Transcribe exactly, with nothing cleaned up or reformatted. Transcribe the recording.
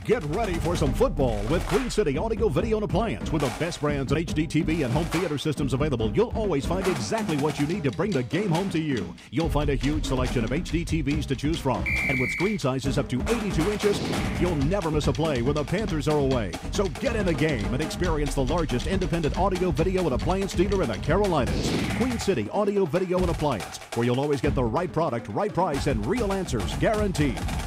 Get ready for some football with Queen City Audio, Video, and Appliance. With the best brands in H D T V and home theater systems available, you'll always find exactly what you need to bring the game home to you. You'll find a huge selection of H D T Vs to choose from. And with screen sizes up to eighty-two inches, you'll never miss a play when the Panthers are away. So get in the game and experience the largest independent audio, video, and appliance dealer in the Carolinas. Queen City Audio, Video, and Appliance, where you'll always get the right product, right price, and real answers guaranteed.